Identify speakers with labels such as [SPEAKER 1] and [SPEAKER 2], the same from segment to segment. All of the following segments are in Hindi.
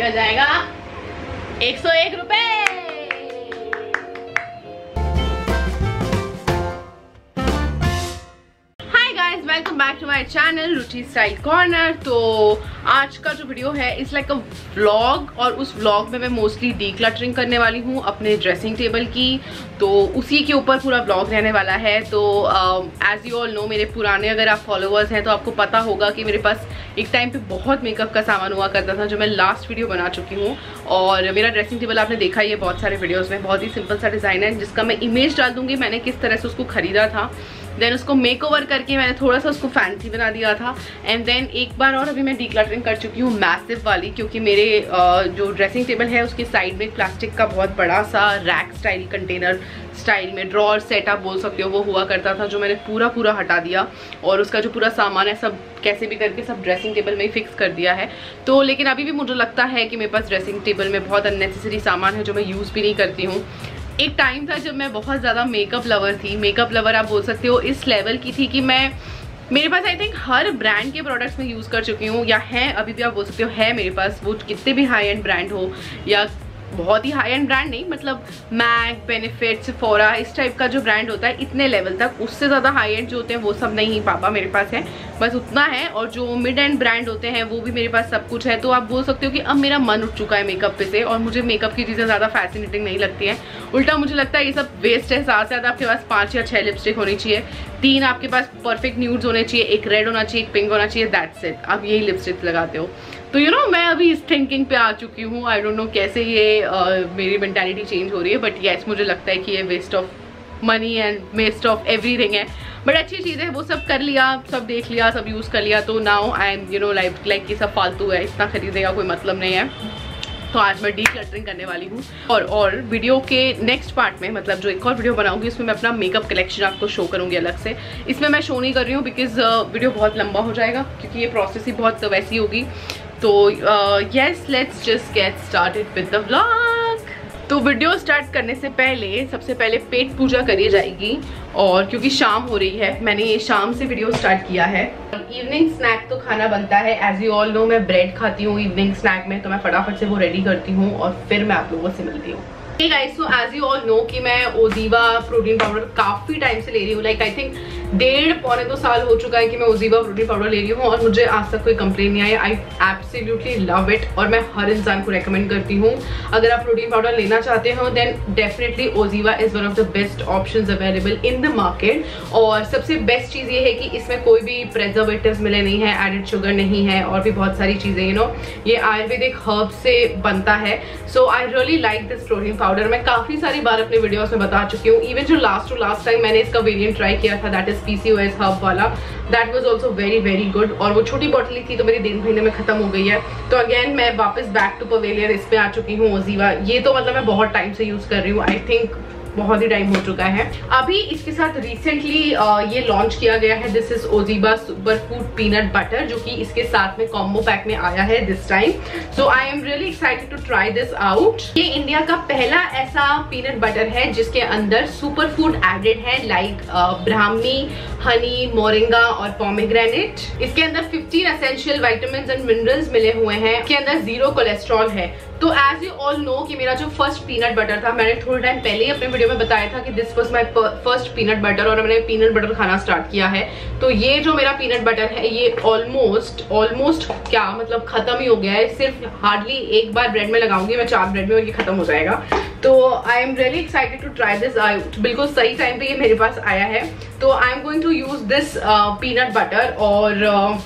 [SPEAKER 1] में जाएगा 101 रुपए। Welcome back to my channel Ruchi style corner. तो आज का जो वीडियो है इट्स लाइक अ व्लॉग, और उस व्लॉग में मैं मोस्टली डीक्लटरिंग करने वाली हूँ अपने ड्रेसिंग टेबल की, तो उसी के ऊपर पूरा व्लॉग रहने वाला है। तो एज यू ऑल नो, मेरे पुराने अगर आप फॉलोअर्स हैं तो आपको पता होगा कि मेरे पास एक टाइम पे बहुत मेकअप का सामान हुआ करता था, जो मैं लास्ट वीडियो बना चुकी हूँ। और मेरा ड्रेसिंग टेबल आपने देखा ही है बहुत सारे वीडियोज़ में, बहुत ही सिंपल सा डिज़ाइन है जिसका मैं इमेज डाल दूँगी मैंने किस तरह से उसको खरीदा था। देन उसको मेक ओवर करके मैंने थोड़ा सा उसको फैंसी बना दिया था। एंड देन एक बार और अभी मैं डीक्लटरिंग कर चुकी हूँ मैसिव वाली, क्योंकि मेरे जो ड्रेसिंग टेबल है उसके साइड में प्लास्टिक का बहुत बड़ा सा रैक स्टाइल, कंटेनर स्टाइल में ड्रॉर सेट आप बोल सकते हो, वो हुआ करता था, जो मैंने पूरा हटा दिया और उसका जो पूरा सामान है सब कैसे भी करके सब ड्रेसिंग टेबल में ही फिक्स कर दिया है। तो लेकिन अभी भी मुझे लगता है कि मेरे पास ड्रेसिंग टेबल में बहुत अननेसेसरी सामान है जो मैं यूज़ भी नहीं करती हूँ। एक टाइम था जब मैं बहुत ज़्यादा मेकअप लवर थी, मेकअप लवर आप बोल सकते हो इस लेवल की थी कि मेरे पास आई थिंक हर ब्रांड के प्रोडक्ट्स में यूज़ कर चुकी हूँ, या हैं अभी भी आप बोल सकते हो है मेरे पास, वो कितने भी हाई एंड ब्रांड हो या बहुत ही हाई एंड ब्रांड नहीं, मतलब मैक, बेनिफिट, सेफोरा, इस टाइप का जो ब्रांड होता है इतने लेवल तक, उससे ज़्यादा हाई एंड जो होते हैं वो सब नहीं पापा मेरे पास है, बस उतना है। और जो मिड एंड ब्रांड होते हैं वो भी मेरे पास सब कुछ है। तो आप बोल सकते हो कि अब मेरा मन उठ चुका है मेकअप पे से, और मुझे मेकअप की चीज़ें ज़्यादा फैसिनेटिंग नहीं लगती हैं, उल्टा मुझे लगता है ये सब वेस्ट है। ज़्यादा से ज़्यादा आपके पास 5 या 6 लिपस्टिक होनी चाहिए, 3 आपके पास परफेक्ट न्यूड्स होने चाहिए, एक रेड होना चाहिए, एक पिंक होना चाहिए, दैट्स इट। आप यही लिपस्टिक लगाते हो। तो यू नो मैं अभी इस थिंकिंग पे आ चुकी हूँ। आई डोंट नो कैसे ये मेरी मेंटालिटी चेंज हो रही है, बट येस मुझे लगता है कि ये waste of money and waste of everything है। बट अच्छी चीज़ है, वो सब कर लिया, सब देख लिया, सब यूज़ कर लिया, तो now I am you know like ये सब फालतू है, इतना खरीदेगा कोई मतलब नहीं है। तो आज मैं डीक्लटरिंग करने वाली हूँ, और वीडियो के नेक्स्ट पार्ट में, मतलब जो एक और वीडियो बनाऊंगी उसमें मैं अपना मेकअप कलेक्शन आपको शो करूँगी अलग से। इसमें मैं शो नहीं कर रही हूँ बिकॉज वीडियो बहुत लंबा हो जाएगा, क्योंकि ये प्रोसेस ही बहुत वैसी होगी। तो yes, let's just get started with the vlog. तो वीडियो स्टार्ट करने से पहले सबसे पहले पेट पूजा करी जाएगी, और क्योंकि शाम हो रही है, मैंने ये शाम से वीडियो स्टार्ट किया है। इवनिंग स्नैक तो खाना बनता है, एज यू ऑल नो मैं ब्रेड खाती हूँ इवनिंग स्नैक में, तो मैं फटाफट से वो रेडी करती हूँ और फिर मैं आप लोगों से मिलती हूँ। Hey guys, so as you all know कि मैं ओजीवा प्रोटीन पाउडर काफ़ी टाइम से ले रही हूँ, लाइक आई थिंक 1.5-2 साल हो चुका है कि मैं ओजीवा प्रोटीन पाउडर ले रही हूँ, और मुझे आज तक कोई कंप्लेन नहीं आई। आई एब्सोल्युटली लव इट, और मैं हर इंसान को रेकमेंड करती हूँ अगर आप प्रोटीन पाउडर लेना चाहते हो then definitely Oziva is one of the best options available in the market. और सबसे बेस्ट चीज़ ये है कि इसमें कोई भी प्रिजर्वेटिव्स मिले नहीं है, एडेड शुगर नहीं है, और भी बहुत सारी चीज़ें, यू नो ये आयुर्वेदिक हर्ब से बनता है। So I really like this protein powder. मैं काफी सारी बार अपने वीडियोस में बता चुकी हूँ, इवन जो लास्ट टाइम मैंने इसका वेरिएंट ट्राई किया था, दैट इज PCOS हर्ब वाला, that was also very good, और वो छोटी बॉटल ही थी तो मेरी 1 महीने में खत्म हो गई है। तो अगेन मैं वापस बैक टू पवेलियर इस पे आ चुकी हूँ ओजीवा। ये तो मतलब मैं बहुत टाइम से यूज कर रही हूँ, आई थिंक बहुत ही टाइम हो चुका है। अभी इसके साथ रिसेंटली ये लॉन्च किया गया है, this is Oziva super food peanut butter, जो कि इसके साथ में कॉम्बो पैक में आया है this time. So I am really excited to try this out. ये इंडिया का पहला ऐसा पीनट बटर है जिसके अंदर सुपर फूड एडेड है, लाइक ब्राह्मी, हनी, मोरिंगा और पोमेग्रेनेट। इसके अंदर 15 एसेंशियल विटामिन्स एंड मिनरल्स मिले हुए हैं। इसके अंदर 0 कोलेस्ट्रॉल है। तो एज यू ऑल नो कि मेरा जो फर्स्ट पीनट बटर था, मैंने थोड़े टाइम पहले ही अपने वीडियो में बताया था कि this was my first peanut butter, और मैंने पीनट बटर खाना स्टार्ट किया है। तो ये जो मेरा पीनट बटर है ये ऑलमोस्ट क्या मतलब खत्म ही हो गया है। सिर्फ हार्डली एक बार ब्रेड में लगाऊंगी मैं, 4 ब्रेड में, और ये खत्म हो जाएगा। तो I am really excited to try this out. बिल्कुल सही टाइम पे ये मेरे पास आया है। तो I am going to use this peanut butter, और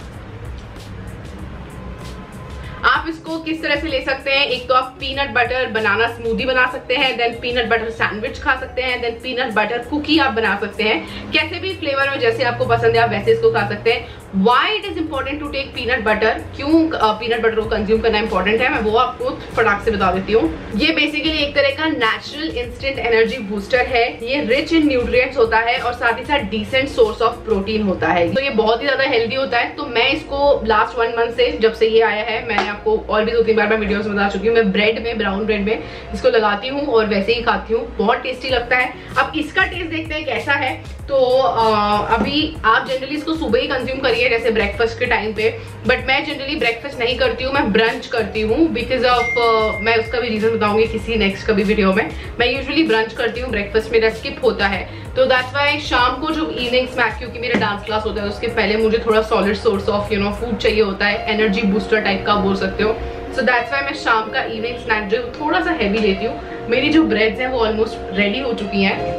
[SPEAKER 1] आप इसको किस तरह से ले सकते हैं, एक तो आप पीनट बटर बनाना स्मूदी बना सकते हैं, देन पीनट बटर सैंडविच खा सकते हैं, देन पीनट बटर कुकी आप बना सकते हैं। कैसे भी फ्लेवर में जैसे आपको पसंद है आप वैसे इसको खा सकते हैं। Why it is important to take peanut butter, क्यों पीनट बटर को कंज्यूम करना इंपॉर्टेंट है, मैं वो आपको फटाक से बता देती हूँ। ये बेसिकली एक तरह का नेचुरल इंस्टेंट एनर्जी बूस्टर है। ये रिच इन न्यूट्रिएंट्स होता है और साथ ही साथ डिसेंट सोर्स ऑफ प्रोटीन होता है, तो ये बहुत ही ज्यादा हेल्दी होता है। तो मैं इसको लास्ट 1 मंथ से जब से ये आया है, मैंने आपको और भी 2-3 बार मैं वीडियोस में बता चुकी हूँ, मैं ब्रेड में, ब्राउन ब्रेड में इसको लगाती हूँ और वैसे ही खाती हूँ, बहुत टेस्टी लगता है। अब इसका टेस्ट देखते हैं कैसा है। तो अभी आप जनरली इसको सुबह ही कंज्यूम करिए, है जैसे ब्रेकफास्ट के टाइम पे, बट मैं जनरली ब्रेकफास्ट नहीं करती हूँ, मैं ब्रंच करती हूँ बिकॉज ऑफ मैं उसका भी रीजन बताऊंगी किसी नेक्स्ट कभी वीडियो में। मैं यूजुअली ब्रंच करती हूँ, ब्रेकफास्ट मेरा स्किप होता है, तो दैट्स वाई शाम को जो इवनिंग स्नैक, क्योंकि मेरा डांस क्लास होता है उसके पहले मुझे थोड़ा सॉलिड सोर्स ऑफ फूड चाहिए होता है, एनर्जी बूस्टर टाइप का बोल सकते हो। सो दैट्स वाई मैं शाम का इवनिंग स्नैक जो थोड़ा सा हैवी लेती हूँ। मेरी जो ब्रेड्स हैं वो ऑलमोस्ट रेडी हो चुकी हैं।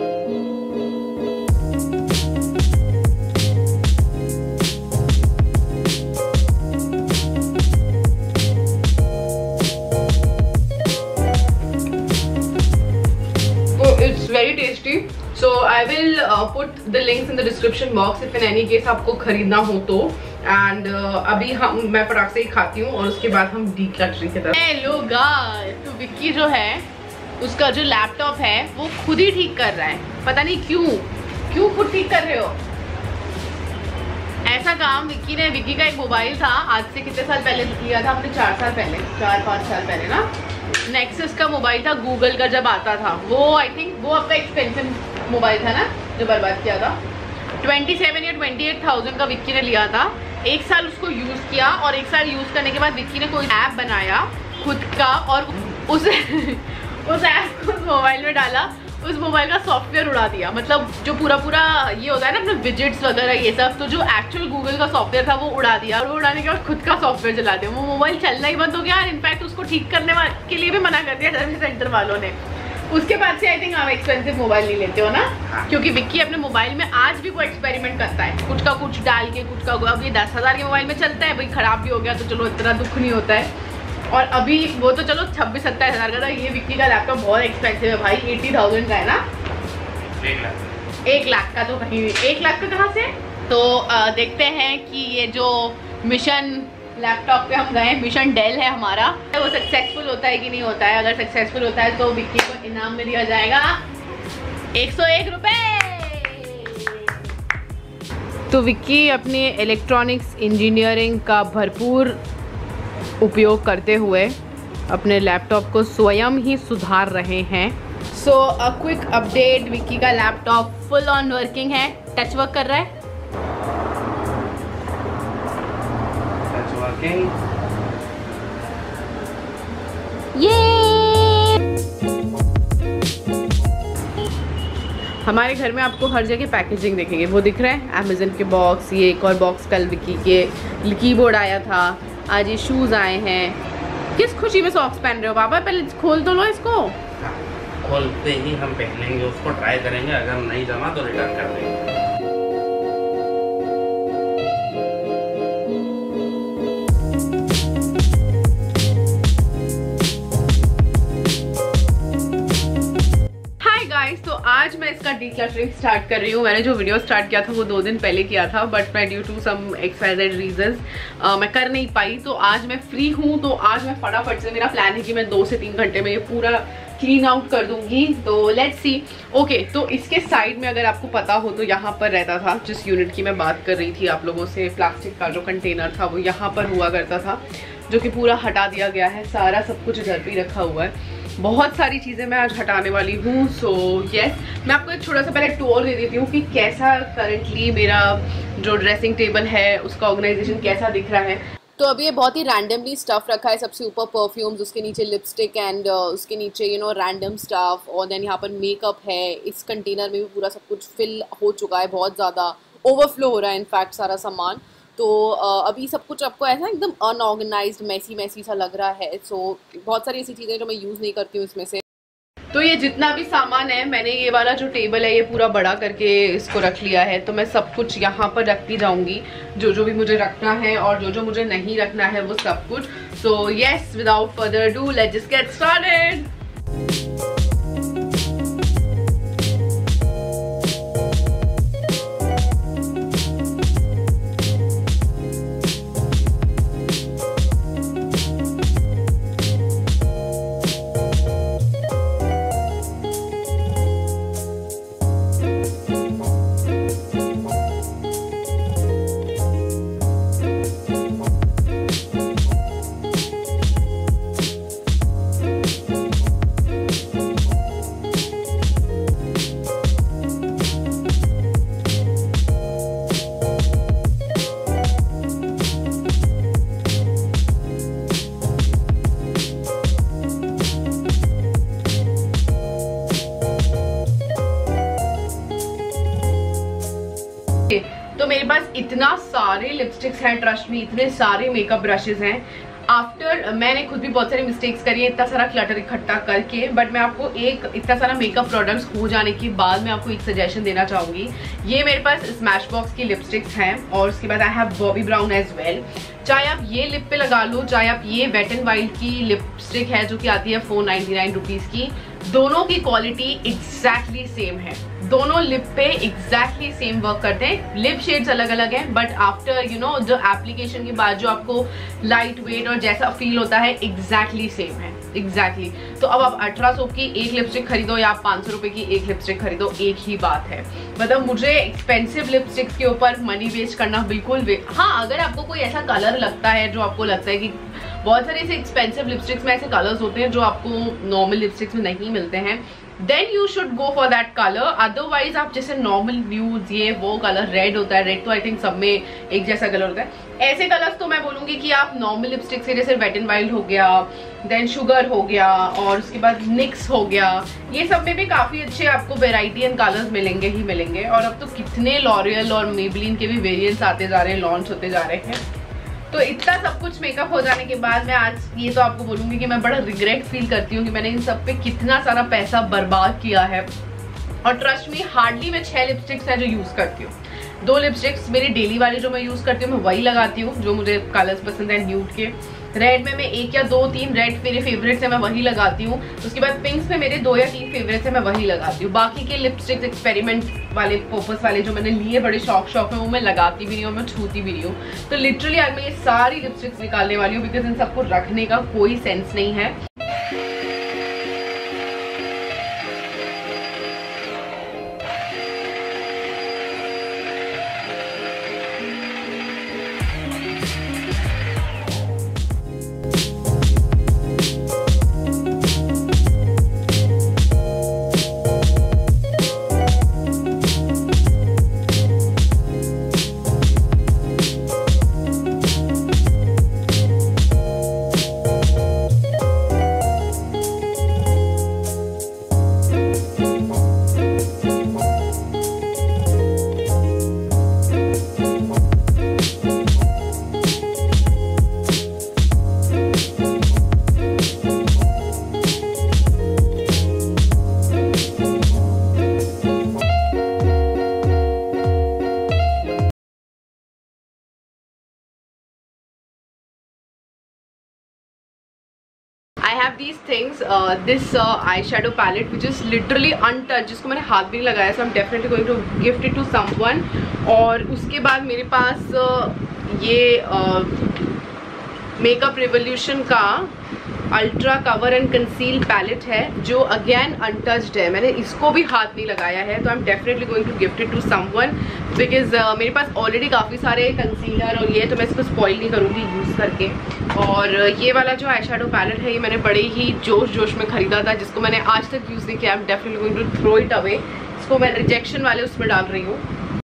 [SPEAKER 1] It's very tasty. So I will put the links in the description box if in any case आपको खरीदना हो तो। एंड अभी मैं फटाक से ही खाती हूँ और उसके बाद हम डीक्लटरिंग की तरफ। हेलो गाइस, तो विक्की जो है उसका जो लैपटॉप है वो खुद ही ठीक कर रहा है, पता नहीं क्यों खुद ठीक कर रहे हो ऐसा काम। विक्की का एक मोबाइल था, आज से कितने साल पहले लिया था हमने, 4-5 साल पहले ना, नेक्सस का मोबाइल था, गूगल का जब आता था वो। आई थिंक वो आपका एक्सपेंसिव मोबाइल था ना जो बर्बाद किया था। 27 या 28,000 का विक्की ने लिया था। 1 साल उसको यूज किया और 1 साल यूज करने के बाद विक्की ने कोई ऐप बनाया खुद का और उस ऐप को उस मोबाइल में डाला, उस मोबाइल का सॉफ्टवेयर उड़ा दिया। मतलब जो पूरा ये होता है ना अपने विजेट्स वगैरह ये सब, तो जो एक्चुअल गूगल का सॉफ्टवेयर था वो उड़ा दिया, और वो उड़ाने के बाद खुद का सॉफ्टवेयर चला दिया। वो मोबाइल चलना ही बंद हो गया, और इनफैक्ट उसको ठीक करने के लिए भी मना कर दिया सर्विस सेंटर वालों ने। उसके बाद से आई थिंक आप एक्सपेंसिव मोबाइल नहीं लेते हो ना, क्योंकि विक्की अपने मोबाइल में आज भी वो एक्सपेरिमेंट करता है, कुछ का कुछ डाल के, कुछ का अब ये 10,000 के मोबाइल में चलता है, भाई खराब भी हो गया तो चलो इतना दुख नहीं होता है। और अभी वो तो चलो 26-27 हज़ार का था, ये विक्की का लैपटॉप बहुत एक्सपेंसिव है भाई, 80,000 का है ना, 1 लाख का तो कहीं, 1 लाख का कहाँ से। तो देखते हैं कि ये जो मिशन लैपटॉप पे हम गए, मिशन डेल है हमारा, वो सक्सेसफुल होता है कि नहीं होता है। अगर सक्सेसफुल होता है तो विक्की को इनाम में दिया जाएगा 101 रुपए। तो विक्की अपने इलेक्ट्रॉनिक्स इंजीनियरिंग का भरपूर उपयोग करते हुए अपने लैपटॉप को स्वयं ही सुधार रहे हैं। So a quick update, Vicky का लैपटॉप फुल ऑन वर्किंग है, टच वर्क कर रहा है। ये हमारे घर में आपको हर जगह पैकेजिंग देखेंगे, वो दिख रहा है अमेज़न के बॉक्स, ये एक और बॉक्स कल विक्की के कीबोर्ड आया था, आज ये शूज़ आए हैं। किस खुशी में सॉक्स पहन रहे हो पापा, पहले खोल तो लो इसको।
[SPEAKER 2] खोलते ही हम पहनेंगे उसको, ट्राई करेंगे, अगर नहीं जमा तो रिटर्न कर देंगे।
[SPEAKER 1] तो आज मैं इसका डीक्लटरिंग स्टार्ट कर रही हूँ। मैंने जो वीडियो स्टार्ट किया था वो 2 दिन पहले किया था, बट मैं due to some XYZ reasons मैं कर नहीं पाई। तो आज मैं फ्री हूँ, तो आज मैं फटाफट से, मेरा प्लान है कि मैं 2 से 3 घंटे में ये पूरा क्लीन आउट कर दूंगी। तो लेट्स सी। ओके, तो इसके साइड में अगर आपको पता हो तो यहाँ पर रहता था, जिस यूनिट की मैं बात कर रही थी आप लोगों से, प्लास्टिक का जो कंटेनर था वो यहाँ पर हुआ करता था, जो कि पूरा हटा दिया गया है। सारा सब कुछ इधर पे रखा हुआ है, बहुत सारी चीज़ें मैं आज हटाने वाली हूँ। सो यस, मैं आपको एक छोटा सा पहले टूर दे देती हूँ कि कैसा करंटली मेरा जो ड्रेसिंग टेबल है उसका ऑर्गेनाइजेशन कैसा दिख रहा है। तो अभी ये बहुत ही रैंडमली स्टफ रखा है, सबसे ऊपर परफ्यूम्स, उसके नीचे लिपस्टिक एंड उसके नीचे रैंडम स्टफ, और देन यहाँ पर मेकअप है। इस कंटेनर में भी पूरा सब कुछ फिल हो चुका है, बहुत ज़्यादा ओवरफ्लो हो रहा है इनफैक्ट सारा सामान। तो अभी सब कुछ आपको ऐसा एकदम अनऑर्गेनाइज्ड मैसी सा लग रहा है। सो बहुत सारी ऐसी चीज़ें जो मैं यूज़ नहीं करती हूँ इसमें से। तो ये जितना भी सामान है, मैंने ये वाला जो टेबल है ये पूरा बड़ा करके इसको रख लिया है। तो मैं सब कुछ यहाँ पर रखती जाऊंगी, जो भी मुझे रखना है और जो मुझे नहीं रखना है वो सब कुछ। So yes, without further do let's just get started. इतना सारे लिपस्टिक्स हैं, ट्रस्ट में इतने सारे मेकअप ब्रशेज हैं। आफ्टर मैंने खुद भी बहुत सारी मिस्टेक्स करी है इतना सारा क्लटर इकट्ठा करके, बट मैं आपको एक इतना सारा मेकअप प्रोडक्ट्स हो जाने के बाद मैं आपको एक सजेशन देना चाहूंगी। ये मेरे पास स्मैश बॉक्स की लिपस्टिक्स हैं और उसके बाद I have Bobbi Brown as well. चाहे आप ये लिप पे लगा लो, चाहे आप ये वेट एंड वाइल्ड की लिपस्टिक है जो कि आती है 499 रुपीज की, दोनों की क्वालिटी एग्जैक्टली सेम है। दोनों लिप पे एग्जैक्टली सेम वर्क करते हैं। लिप शेड्स अलग अलग हैं, बट आफ्टर यू नो जो एप्लीकेशन के बाद जो आपको लाइट वेट और जैसा फील होता है एग्जैक्टली सेम है, एग्जैक्टली। तो अब आप 1800 की एक लिपस्टिक खरीदो या आप 500 रुपए की एक लिपस्टिक खरीदो, एक ही बात है। मतलब मुझे एक्सपेंसिव लिपस्टिक्स के ऊपर मनी वेस्ट करना बिल्कुल हाँ, अगर आपको कोई ऐसा कलर लगता है जो आपको लगता है कि बहुत सारे ऐसे एक्सपेंसिव लिपस्टिक्स में ऐसे कलर्स होते हैं जो आपको नॉर्मल लिपस्टिक्स में नहीं मिलते हैं, then you should go for that colour. Otherwise आप जैसे नॉर्मल न्यूड ये वो कलर, रेड होता है, रेड तो आई थिंक सब में एक जैसा कलर होता है, ऐसे कलर्स तो मैं बोलूंगी कि आप नॉर्मल लिपस्टिक से जैसे वेट एंड वाइल्ड हो गया, देन शुगर हो गया और उसके बाद निक्स हो गया, ये सब में भी काफी अच्छे आपको वेराइटी एंड कलर्स मिलेंगे ही मिलेंगे। और अब तो कितने लॉरियल और मेबलिन के भी वेरिएंट्स आते जा रहे हैं, लॉन्च होते जा रहे हैं। तो इतना सब कुछ मेकअप हो जाने के बाद मैं आज ये तो आपको बोलूंगी कि मैं बड़ा रिग्रेट फील करती हूँ कि मैंने इन सब पे कितना सारा पैसा बर्बाद किया है। और ट्रस्ट मी, हार्डली मैं 6 लिपस्टिक्स है जो यूज करती हूँ। 2 लिपस्टिक्स मेरी डेली वाली जो मैं यूज करती हूँ मैं वही लगाती हूँ, जो मुझे कलर्स पसंद है न्यूड के। रेड में मैं 1 या 2-3 रेड मेरे फेवरेट्स है, मैं वही लगाती हूँ। उसके बाद पिंक्स में मेरे 2 या 3 फेवरेट्स है, मैं वही लगाती हूँ। बाकी के लिपस्टिक्स एक्सपेरिमेंट वाले पर्पस वाले जो मैंने लिए बड़े शौक में, वो मैं लगाती भी नहीं हूँ, मैं छूती भी नहीं हूँ। तो लिटरली आज मैं ये सारी लिपस्टिक्स निकालने वाली हूँ बिकॉज इन सबको रखने का कोई सेंस नहीं है। I have these things, this eyeshadow palette which is literally untouched, जिसको मैंने हाथ भी नहीं लगाया, so I'm definitely going to gift it to someone। और उसके बाद मेरे पास ये मेकअप रिवोल्यूशन का ultra cover and conceal palette है जो अगेन अनटच्ड है, मैंने इसको भी हाथ नहीं लगाया है। तो I am definitely going to gift it to someone because मेरे पास ऑलरेडी काफ़ी सारे कंसीलर और ये, तो मैं इसको स्पॉइल नहीं करूँगी यूज़ करके। और ये वाला जो आई शेडो पैलेट है ये मैंने बड़े ही जोश में खरीदा था, जिसको मैंने आज तक यूज़ नहीं किया। I am definitely going to throw it away. इसको मैं रिजेक्शन वाले उसमें डाल रही हूँ।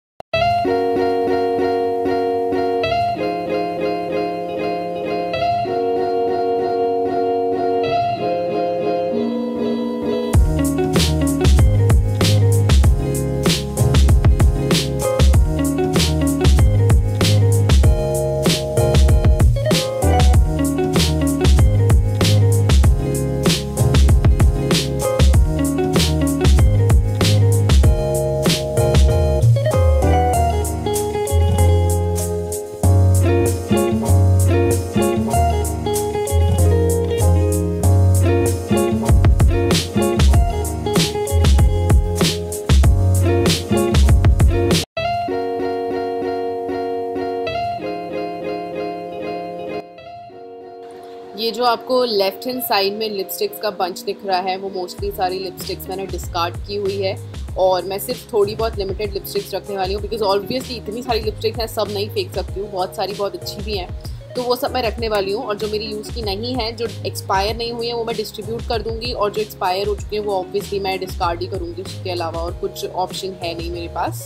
[SPEAKER 1] ये जो आपको लेफ्ट हैंड साइड में लिपस्टिक्स का बंच दिख रहा है वो मोस्टली सारी लिपस्टिक्स मैंने डिस्कार्ड की हुई है और मैं सिर्फ थोड़ी बहुत लिमिटेड लिपस्टिक्स रखने वाली हूँ बिकॉज ऑब्वियसली इतनी सारी लिपस्टिक्स हैं, सब नहीं फेंक सकती हूँ, बहुत सारी बहुत अच्छी भी हैं, तो वो सब मैं रखने वाली हूँ। और जो मेरी यूज़ की नहीं है, जो एक्सपायर नहीं हुई है, वो मैं डिस्ट्रीब्यूट कर दूँगी और जो एक्सपायर हो चुकी है वो ऑब्वियसली मैं डिस्कार्ड ही करूँगी, उसके अलावा और कुछ ऑप्शन है नहीं मेरे पास।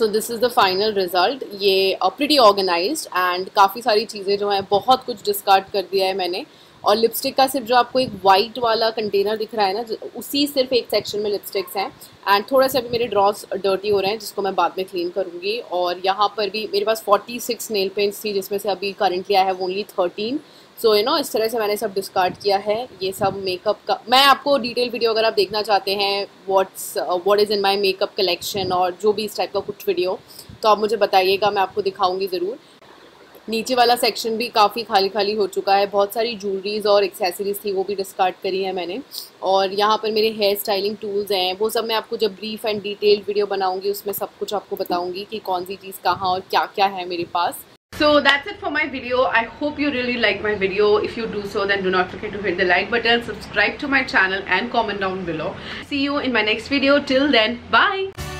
[SPEAKER 1] So this is the final result. ये प्रिटी ऑर्गेनाइज्ड एंड काफ़ी सारी चीज़ें जो हैं, बहुत कुछ डिस्कार्ड कर दिया है मैंने। और लिपस्टिक का सिर्फ जो आपको एक वाइट वाला कंटेनर दिख रहा है ना, उसी सिर्फ एक सेक्शन में लिपस्टिक्स हैं। एंड थोड़ा सा अभी मेरे ड्रॉस डर्टी हो रहे हैं, जिसको मैं बाद में क्लीन करूँगी। और यहाँ पर भी मेरे पास 46 नेल पेंट्स थी, जिसमें से अभी currently I have only 13। So you know, इस तरह से मैंने सब डिस्कार्ड किया है। ये सब मेकअप का मैं आपको डिटेल वीडियो अगर आप देखना चाहते हैं what is in my makeup collection और जो भी इस टाइप का कुछ वीडियो, तो आप मुझे बताइएगा, मैं आपको दिखाऊंगी ज़रूर। नीचे वाला सेक्शन भी काफ़ी खाली खाली हो चुका है। बहुत सारी ज्वेलरीज और एक्सेसरीज थी, वो भी डिस्कार्ड करी है मैंने। और यहाँ पर मेरे हेयर स्टाइलिंग टूल्स हैं, वो सब मैं आपको जब ब्रीफ एंड डिटेल्ड वीडियो बनाऊंगी उसमें सब कुछ आपको बताऊंगी कि कौन सी चीज़ कहाँ और क्या क्या है मेरे पास। So that's it for my video. I hope you really like my video. If you do so, then do not forget to hit the like button, subscribe to my channel and comment down below. See you in my next video. Till then, bye.